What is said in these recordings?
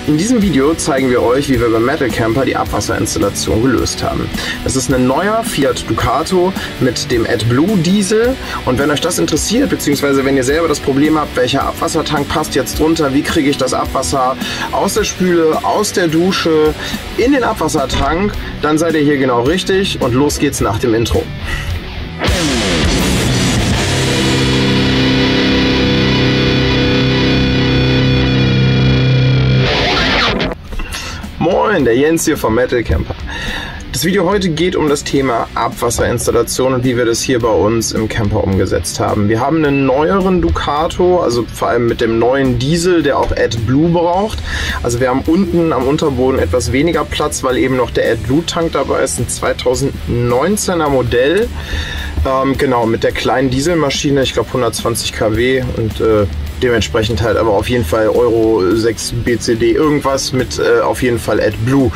In diesem Video zeigen wir euch, wie wir beim Metal Camper die Abwasserinstallation gelöst haben. Es ist ein neuer Fiat Ducato mit dem AdBlue Diesel, und wenn euch das interessiert, beziehungsweise wenn ihr selber das Problem habt, welcher Abwassertank passt jetzt drunter, wie kriege ich das Abwasser aus der Spüle, aus der Dusche, in den Abwassertank, dann seid ihr hier genau richtig und los geht's nach dem Intro. Moin, der Jens hier vom Metal Camper. Das Video heute geht um das Thema Abwasserinstallation und wie wir das hier bei uns im Camper umgesetzt haben. Wir haben einen neueren Ducato, also vor allem mit dem neuen Diesel, der auch AdBlue braucht. Also wir haben unten am Unterboden etwas weniger Platz, weil eben noch der AdBlue-Tank dabei ist, ein 2019er Modell. Genau, mit der kleinen Dieselmaschine, ich glaube 120 kW und dementsprechend halt aber auf jeden Fall Euro 6 BCD irgendwas mit auf jeden Fall AdBlue.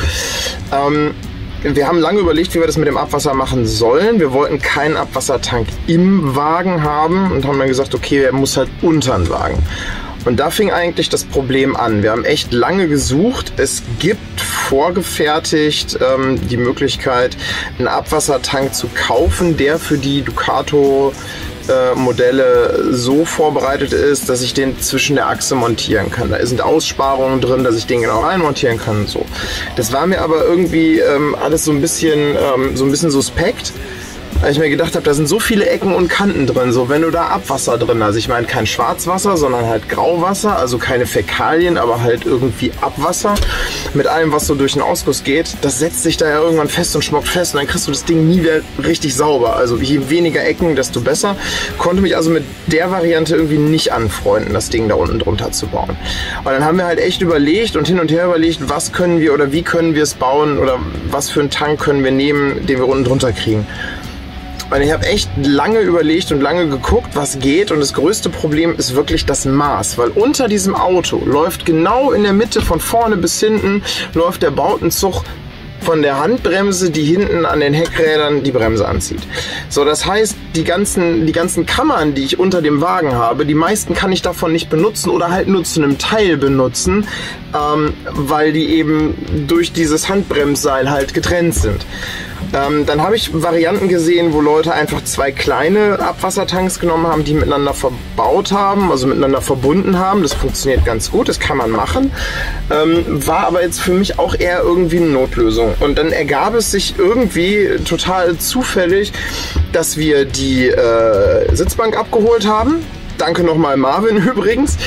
Wir haben lange überlegt, wie wir das mit dem Abwasser machen sollen. Wir wollten keinen Abwassertank im Wagen haben und haben dann gesagt, okay, er muss halt unter den Wagen. Und da fing eigentlich das Problem an. Wir haben echt lange gesucht. Es gibt vorgefertigt die Möglichkeit, einen Abwassertank zu kaufen, der für die Ducato Modelle so vorbereitet ist, dass ich den zwischen der Achse montieren kann. Da sind Aussparungen drin, dass ich den genau rein montieren kann und so. Das war mir aber irgendwie alles so ein bisschen suspekt, weil ich mir gedacht habe, da sind so viele Ecken und Kanten drin, so wenn du da Abwasser drin hast. Ich meine kein Schwarzwasser, sondern halt Grauwasser, also keine Fäkalien, aber halt irgendwie Abwasser mit allem, was so durch den Ausguss geht. Das setzt sich da ja irgendwann fest und schmockt fest und dann kriegst du das Ding nie wieder richtig sauber. Also je weniger Ecken, desto besser. Konnte mich also mit der Variante irgendwie nicht anfreunden, das Ding da unten drunter zu bauen. Und dann haben wir halt echt überlegt und hin und her überlegt, was können wir oder wie können wir es bauen oder was für einen Tank können wir nehmen, den wir unten drunter kriegen. Und ich habe echt lange überlegt und lange geguckt, was geht, und das größte Problem ist wirklich das Maß, weil unter diesem Auto läuft genau in der Mitte von vorne bis hinten läuft der Bautenzug von der Handbremse, die hinten an den Heckrädern die Bremse anzieht. So, das heißt, die ganzen Kammern, die ich unter dem Wagen habe, die meisten kann ich davon nicht benutzen oder halt nur zu einem Teil benutzen, weil die eben durch dieses Handbremsseil halt getrennt sind. Dann habe ich Varianten gesehen, wo Leute einfach zwei kleine Abwassertanks genommen haben, die miteinander verbaut haben, also miteinander verbunden haben. Das funktioniert ganz gut, das kann man machen. War aber jetzt für mich auch eher irgendwie eine Notlösung. Und dann ergab es sich irgendwie total zufällig, dass wir die Sitzbank abgeholt haben. Danke nochmal Marvin übrigens.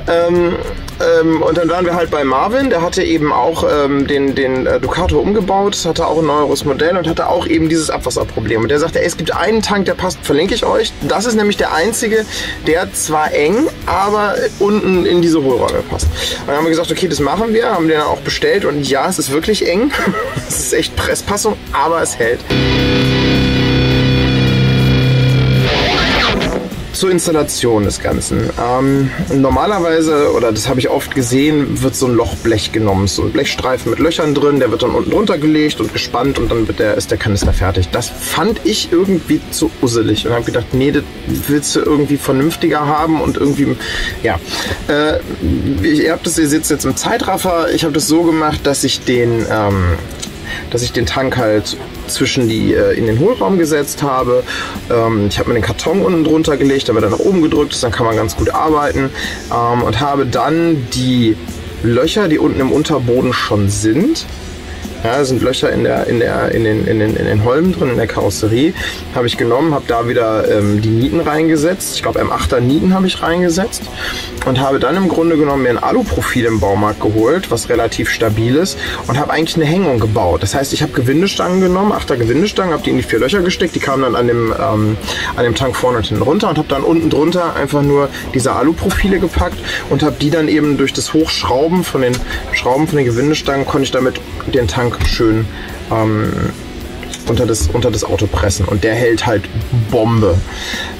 Und dann waren wir halt bei Marvin, der hatte eben auch den Ducato umgebaut, hatte auch ein neueres Modell und hatte auch eben dieses Abwasserproblem. Und der sagte, ey, es gibt einen Tank, der passt, verlinke ich euch. Das ist nämlich der einzige, der zwar eng, aber unten in diese Hohlräume passt. Und dann haben wir gesagt, okay, das machen wir, haben den dann auch bestellt und ja, es ist wirklich eng. Es ist echt Presspassung, aber es hält. Zur Installation des Ganzen. Normalerweise, oder das habe ich oft gesehen, wird so ein Lochblech genommen, so ein Blechstreifen mit Löchern drin, der wird dann unten drunter gelegt und gespannt und dann ist der Kanister fertig. Das fand ich irgendwie zu usselig und habe gedacht, nee, das willst du irgendwie vernünftiger haben und irgendwie, ja. Ihr seht jetzt im Zeitraffer, ich habe das so gemacht, dass ich den Tank halt zwischen in den Hohlraum gesetzt habe. Ich habe mir den Karton unten drunter gelegt, da wird er nach oben gedrückt, dann kann man ganz gut arbeiten, und habe dann die Löcher, die unten im Unterboden schon sind, ja, sind Löcher in den Holmen drin, in der Karosserie, habe ich genommen, habe da wieder die Nieten reingesetzt. Ich glaube M8er Nieten habe ich reingesetzt und habe dann im Grunde genommen mir ein Aluprofil im Baumarkt geholt, was relativ stabil ist, und habe eigentlich eine Hängung gebaut. Das heißt, ich habe Gewindestangen genommen, 8er Gewindestangen, habe die in die 4 Löcher gesteckt, die kamen dann an dem Tank vorne und hinten runter und habe dann unten drunter einfach nur diese Aluprofile gepackt und habe die dann eben durch das Hochschrauben von den Gewindestangen, konnte ich damit den Tank schön unter das Auto pressen, und der hält halt Bombe.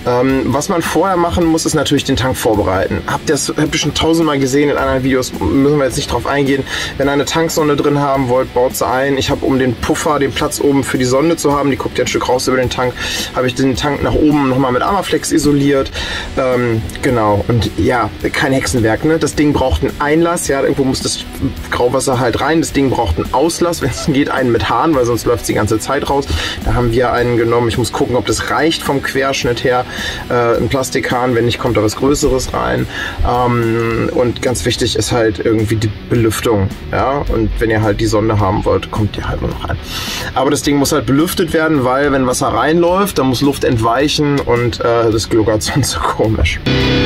Was man vorher machen muss, ist natürlich den Tank vorbereiten. Habt ihr schon tausendmal gesehen in anderen Videos, müssen wir jetzt nicht drauf eingehen. Wenn ihr eine Tanksonde drin haben wollt, baut sie ein. Ich habe, um den Puffer, den Platz oben für die Sonde zu haben, die guckt ja ein Stück raus über den Tank, habe ich den Tank nach oben nochmal mit Armaflex isoliert. Genau, und ja, kein Hexenwerk, ne? Das Ding braucht einen Einlass, ja, irgendwo muss das Grauwasser halt rein. Das Ding braucht einen Auslass, wenn es geht, einen mit Hahn, weil sonst läuft es die ganze Zeit raus. Da haben wir einen genommen. Ich muss gucken, ob das reicht vom Querschnitt her. Ein Plastikhahn, wenn nicht, kommt da was Größeres rein. Und ganz wichtig ist halt irgendwie die Belüftung. Ja? Und wenn ihr halt die Sonde haben wollt, kommt die halt nur noch rein. Aber das Ding muss halt belüftet werden, weil wenn Wasser reinläuft, dann muss Luft entweichen und das gluckert sonst so komisch.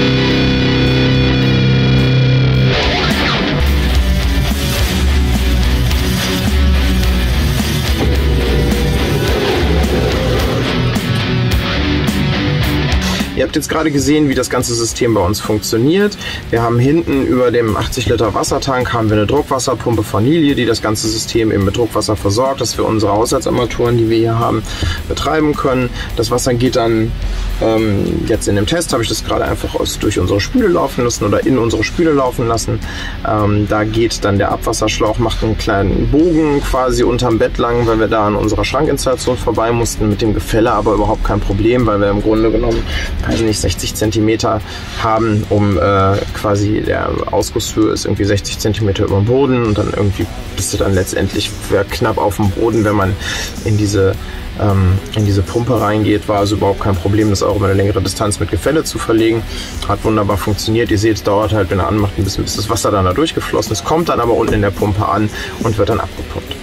Ihr habt jetzt gerade gesehen, wie das ganze System bei uns funktioniert. Wir haben hinten über dem 80 Liter Wassertank haben wir eine Druckwasserpumpe von Nilje, die das ganze System eben mit Druckwasser versorgt, dass wir unsere Haushaltsarmaturen, die wir hier haben, betreiben können. Das Wasser geht dann jetzt in dem Test, habe ich das gerade einfach durch unsere Spüle laufen lassen oder in unsere Spüle laufen lassen. Da geht dann der Abwasserschlauch, macht einen kleinen Bogen quasi unterm Bett lang, weil wir da an unserer Schrankinstallation vorbei mussten mit dem Gefälle, aber überhaupt kein Problem, weil wir im Grunde genommen, weiß nicht, 60 cm haben, um quasi der Ausgusshöhe ist irgendwie 60 cm über dem Boden und dann irgendwie bist du dann letztendlich knapp auf dem Boden, wenn man in diese Pumpe reingeht, war also überhaupt kein Problem, das auch über eine längere Distanz mit Gefälle zu verlegen. Hat wunderbar funktioniert. Ihr seht, es dauert halt, wenn er anmacht, ein bisschen, bis das Wasser dann da durchgeflossen ist, kommt dann aber unten in der Pumpe an und wird dann abgepumpt.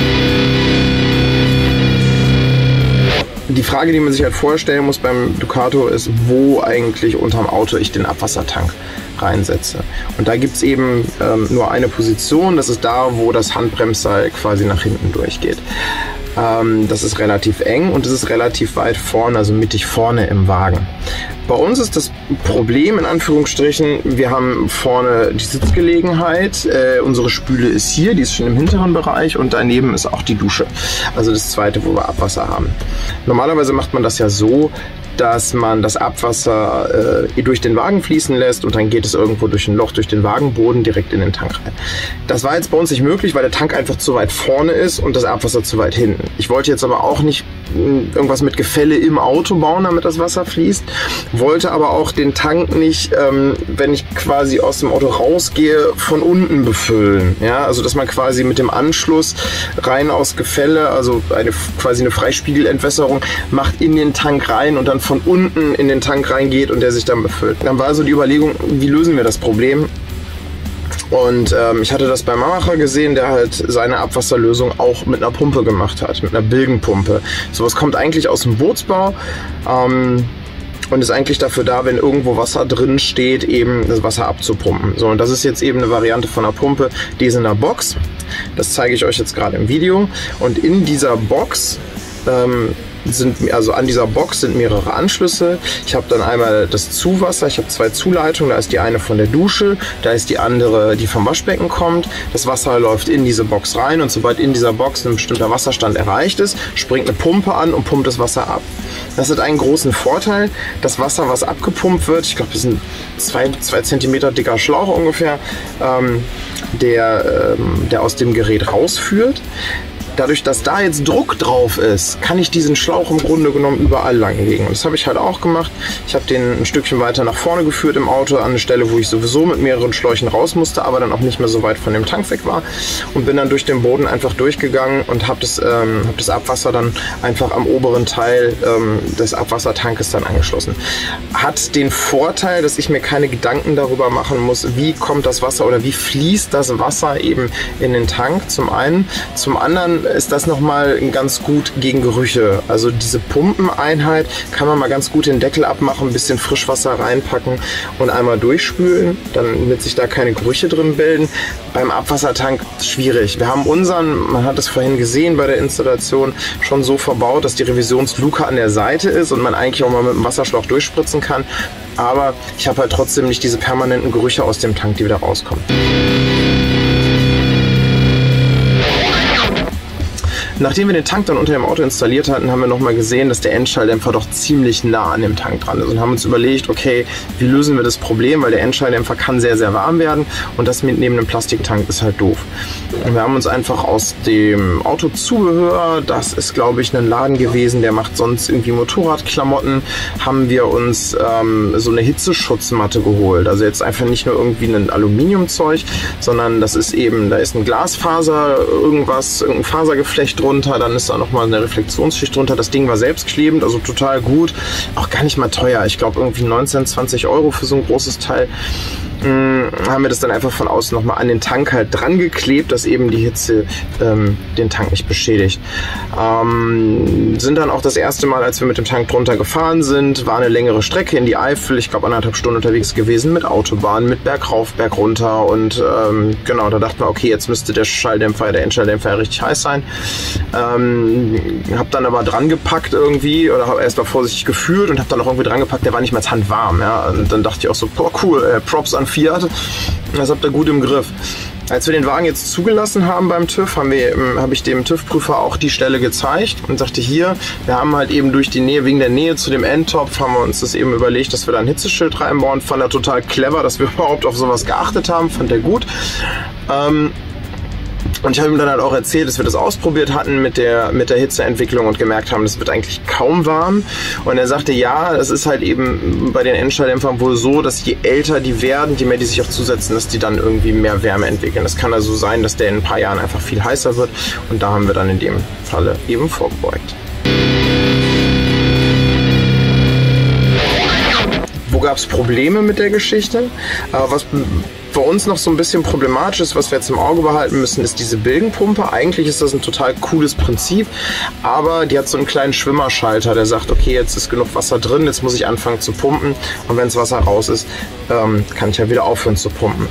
Die Frage, die man sich halt vorstellen muss beim Ducato ist, wo eigentlich unterm Auto ich den Abwassertank reinsetze. Und da gibt es eben nur eine Position, das ist da, wo das Handbremsseil quasi nach hinten durchgeht. Das ist relativ eng und es ist relativ weit vorne, also mittig vorne im Wagen. Bei uns ist das Problem, in Anführungsstrichen, wir haben vorne die Sitzgelegenheit, unsere Spüle ist hier, die ist schon im hinteren Bereich und daneben ist auch die Dusche, also das zweite, wo wir Abwasser haben. Normalerweise macht man das ja so, dass man das Abwasser durch den Wagen fließen lässt und dann geht es irgendwo durch ein Loch, durch den Wagenboden direkt in den Tank rein. Das war jetzt bei uns nicht möglich, weil der Tank einfach zu weit vorne ist und das Abwasser zu weit hinten. Ich wollte jetzt aber auch nicht irgendwas mit Gefälle im Auto bauen, damit das Wasser fließt, wollte aber auch den Tank nicht, wenn ich quasi aus dem Auto rausgehe, von unten befüllen. Ja? Also dass man quasi mit dem Anschluss rein aus Gefälle, also quasi eine Freispiegelentwässerung, macht in den Tank rein und dann von unten in den Tank reingeht und der sich dann befüllt. Dann war also die Überlegung, wie lösen wir das Problem? Und ich hatte das bei Mamacher gesehen, der halt seine Abwasserlösung auch mit einer Pumpe gemacht hat, mit einer Bilgenpumpe. Sowas kommt eigentlich aus dem Bootsbau und ist eigentlich dafür da, wenn irgendwo Wasser drin steht, eben das Wasser abzupumpen. So, und das ist jetzt eben eine Variante von einer Pumpe, die ist in der Box. Das zeige ich euch jetzt gerade im Video. Und in dieser Box an dieser Box sind mehrere Anschlüsse. Ich habe dann einmal das Zuwasser, ich habe zwei Zuleitungen, da ist die eine von der Dusche, da ist die andere, die vom Waschbecken kommt. Das Wasser läuft in diese Box rein und sobald in dieser Box ein bestimmter Wasserstand erreicht ist, springt eine Pumpe an und pumpt das Wasser ab. Das hat einen großen Vorteil, das Wasser, was abgepumpt wird, ich glaube, das ist ein 2 cm dicker Schlauch ungefähr, der aus dem Gerät rausführt. Dadurch, dass da jetzt Druck drauf ist, kann ich diesen Schlauch im Grunde genommen überall langlegen. Und das habe ich halt auch gemacht. Ich habe den ein Stückchen weiter nach vorne geführt im Auto, an eine Stelle, wo ich sowieso mit mehreren Schläuchen raus musste, aber dann auch nicht mehr so weit von dem Tank weg war. Und bin dann durch den Boden einfach durchgegangen und habe das Abwasser dann einfach am oberen Teil des Abwassertankes dann angeschlossen. Hat den Vorteil, dass ich mir keine Gedanken darüber machen muss, wie kommt das Wasser oder wie fließt das Wasser eben in den Tank, zum einen. Zum anderen ist das nochmal ganz gut gegen Gerüche. Also diese Pumpeneinheit kann man mal ganz gut den Deckel abmachen, ein bisschen Frischwasser reinpacken und einmal durchspülen, damit sich da keine Gerüche drin bilden. Beim Abwassertank schwierig. Wir haben man hat es vorhin gesehen bei der Installation, schon so verbaut, dass die Revisionsluke an der Seite ist und man eigentlich auch mal mit dem Wasserschlauch durchspritzen kann. Aber ich habe halt trotzdem nicht diese permanenten Gerüche aus dem Tank, die wieder rauskommen. Nachdem wir den Tank dann unter dem Auto installiert hatten, haben wir nochmal gesehen, dass der Endschalldämpfer doch ziemlich nah an dem Tank dran ist und haben uns überlegt, okay, wie lösen wir das Problem, weil der Endschalldämpfer kann sehr, sehr warm werden und das mit neben einem Plastiktank ist halt doof. Und wir haben uns einfach aus dem Autozubehör, das ist glaube ich ein Laden gewesen, der macht sonst irgendwie Motorradklamotten, haben wir uns so eine Hitzeschutzmatte geholt. Also jetzt einfach nicht nur irgendwie ein Aluminiumzeug, sondern das ist eben, da ist ein Glasfaser, irgendein Fasergeflecht drunter, dann ist da nochmal eine Reflexionsschicht drunter. Das Ding war selbstklebend, also total gut. Auch gar nicht mal teuer. Ich glaube irgendwie 19, 20 Euro für so ein großes Teil. Haben wir das dann einfach von außen nochmal an den Tank halt dran geklebt, dass eben die Hitze den Tank nicht beschädigt. Sind dann auch das erste Mal, als wir mit dem Tank drunter gefahren sind, war eine längere Strecke in die Eifel, ich glaube 1,5 Stunden unterwegs gewesen mit Autobahn, mit Berg rauf, Berg runter und genau, da dachten wir, okay, jetzt müsste der Endschalldämpfer ja richtig heiß sein. Hab dann aber dran gepackt irgendwie oder habe erst mal vorsichtig gefühlt und habe dann auch irgendwie dran gepackt, der war nicht mehr als handwarm. Ja? Und dann dachte ich auch so, boah cool, Props an Fiat, das habt ihr gut im Griff. Als wir den Wagen jetzt zugelassen haben beim TÜV, habe ich dem TÜV-Prüfer auch die Stelle gezeigt und sagte hier, wir haben halt eben durch die Nähe, wegen der Nähe zu dem Endtopf, haben wir uns das eben überlegt, dass wir da ein Hitzeschild reinbauen. Fand er total clever, dass wir überhaupt auf sowas geachtet haben, fand er gut. Und ich habe ihm dann halt auch erzählt, dass wir das ausprobiert hatten mit der Hitzeentwicklung und gemerkt haben, das wird eigentlich kaum warm. Und er sagte, ja, es ist halt eben bei den Endschalldämpfern wohl so, dass je älter die werden, je mehr die sich auch zusetzen, dass die dann irgendwie mehr Wärme entwickeln. Das kann also sein, dass der in ein paar Jahren einfach viel heißer wird. Und da haben wir dann in dem Falle eben vorgebeugt. Wo gab es Probleme mit der Geschichte? Was bei uns noch so ein bisschen problematisch ist, was wir jetzt im Auge behalten müssen, ist diese Bilgenpumpe. Eigentlich ist das ein total cooles Prinzip, aber die hat so einen kleinen Schwimmerschalter, der sagt, okay, jetzt ist genug Wasser drin, jetzt muss ich anfangen zu pumpen und wenn das Wasser raus ist, kann ich ja wieder aufhören zu pumpen.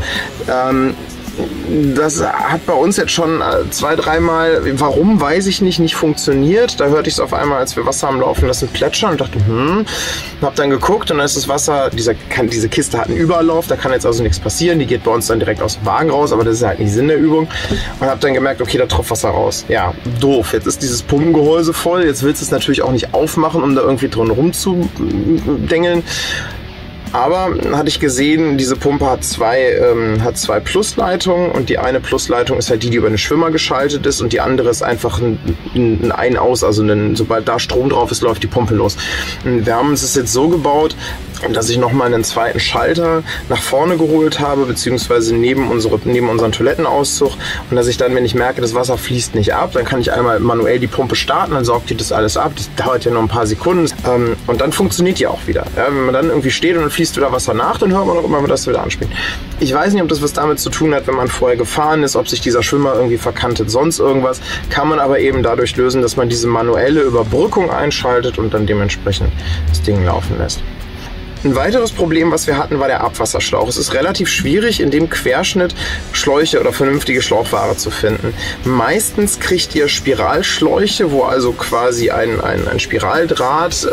Das hat bei uns jetzt schon 2-, 3 Mal, warum, weiß ich nicht funktioniert. Da hörte ich es auf einmal, als wir Wasser am Laufen lassen, plätschern und dachte, hab dann geguckt und dann ist das Wasser, diese Kiste hat einen Überlauf, da kann jetzt also nichts passieren, die geht bei uns dann direkt aus dem Wagen raus, aber das ist halt nicht Sinn der Übung. Und hab dann gemerkt, okay, da tropft Wasser raus. Ja, doof, jetzt ist dieses Pumpengehäuse voll, jetzt willst du es natürlich auch nicht aufmachen, um da irgendwie drin rumzudengeln. Aber hatte ich gesehen, diese Pumpe hat zwei Plusleitungen und die eine Plusleitung ist halt die über den Schwimmer geschaltet ist und die andere ist einfach ein Ein-Aus, also sobald da Strom drauf ist, läuft die Pumpe los. Und wir haben uns das jetzt so gebaut, dass ich nochmal einen zweiten Schalter nach vorne geholt habe, beziehungsweise neben unseren Toilettenauszug und dass ich dann, wenn ich merke, das Wasser fließt nicht ab, dann kann ich einmal manuell die Pumpe starten, dann saugt die das alles ab, das dauert ja nur ein paar Sekunden und dann funktioniert die auch wieder. Ja, wenn man dann irgendwie steht und dann fließt wieder Wasser nach, dann hört man auch immer, das wieder anspringt. Ich weiß nicht, ob das was damit zu tun hat, wenn man vorher gefahren ist, ob sich dieser Schwimmer irgendwie verkantet, sonst irgendwas, kann man aber eben dadurch lösen, dass man diese manuelle Überbrückung einschaltet und dann dementsprechend das Ding laufen lässt. Ein weiteres Problem, was wir hatten, war der Abwasserschlauch. Es ist relativ schwierig, in dem Querschnitt Schläuche oder vernünftige Schlauchware zu finden. Meistens kriegt ihr Spiralschläuche, wo also quasi ein Spiraldraht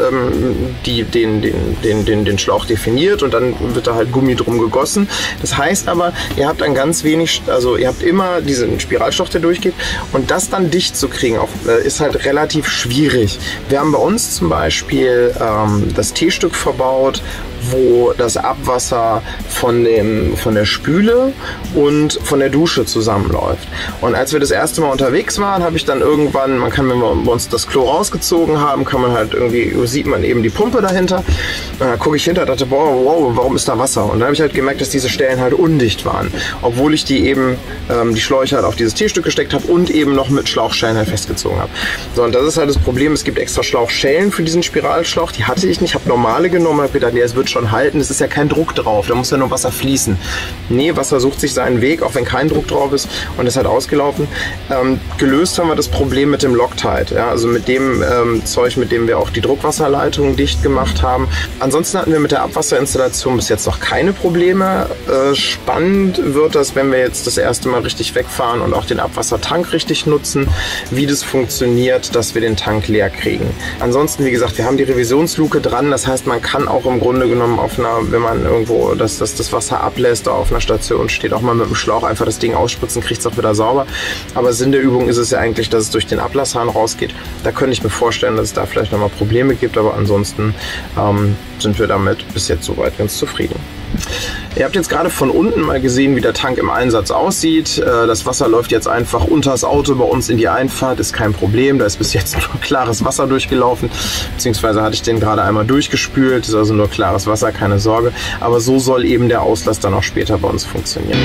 den Schlauch definiert und dann wird da halt Gummi drum gegossen. Das heißt aber, ihr habt ein ganz wenig, also ihr habt immer diesen Spiralschlauch, der durchgeht und das dann dicht zu kriegen, ist halt relativ schwierig. Wir haben bei uns zum Beispiel das T-Stück verbaut, wo das Abwasser von der Spüle und von der Dusche zusammenläuft. Und als wir das erste Mal unterwegs waren, habe ich dann irgendwann, wenn wir uns das Klo rausgezogen haben, sieht man eben die Pumpe dahinter. Und dann gucke ich hinter und dachte, boah, wow, warum ist da Wasser? Und dann habe ich halt gemerkt, dass diese Stellen halt undicht waren. Obwohl ich die Schläuche halt auf dieses T-Stück gesteckt habe und eben noch mit Schlauchschellen halt festgezogen habe. So, und das ist halt das Problem, es gibt extra Schlauchschellen für diesen Spiralschlauch, die hatte ich nicht, habe normale genommen, habe gedacht, nee, es wird schon halten, es ist ja kein Druck drauf, da muss ja nur Wasser fließen. Nee, Wasser sucht sich seinen Weg, auch wenn kein Druck drauf ist und ist halt ausgelaufen. Gelöst haben wir das Problem mit dem Loctite, ja, also mit dem Zeug, mit dem wir auch die Druckwasserleitungen dicht gemacht haben. Ansonsten hatten wir mit der Abwasserinstallation bis jetzt noch keine Probleme. Spannend wird das, wenn wir jetzt das erste Mal richtig wegfahren und auch den Abwassertank richtig nutzen, wie das funktioniert, dass wir den Tank leer kriegen. Ansonsten, wie gesagt, wir haben die Revisionsluke dran, das heißt, man kann auch im Grunde genommen genommen wenn man irgendwo das Wasser ablässt, auf einer Station steht, auch mal mit dem Schlauch einfach das Ding ausspritzen, kriegt es auch wieder sauber. Aber Sinn der Übung ist es ja eigentlich, dass es durch den Ablasshahn rausgeht. Da könnte ich mir vorstellen, dass es da vielleicht nochmal Probleme gibt, aber ansonsten sind wir damit bis jetzt soweit ganz zufrieden. Ihr habt jetzt gerade von unten mal gesehen, wie der Tank im Einsatz aussieht. Das Wasser läuft jetzt einfach unter das Auto bei uns in die Einfahrt, ist kein Problem. Da ist bis jetzt nur klares Wasser durchgelaufen, beziehungsweise hatte ich den gerade einmal durchgespült. Das ist also nur klares Wasser, keine Sorge. Aber so soll eben der Auslass dann auch später bei uns funktionieren.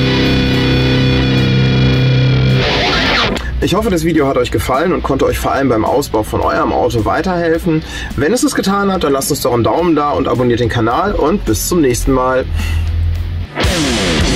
Ich hoffe, das Video hat euch gefallen und konnte euch vor allem beim Ausbau von eurem Auto weiterhelfen. Wenn es es getan hat, dann lasst uns doch einen Daumen da und abonniert den Kanal und bis zum nächsten Mal.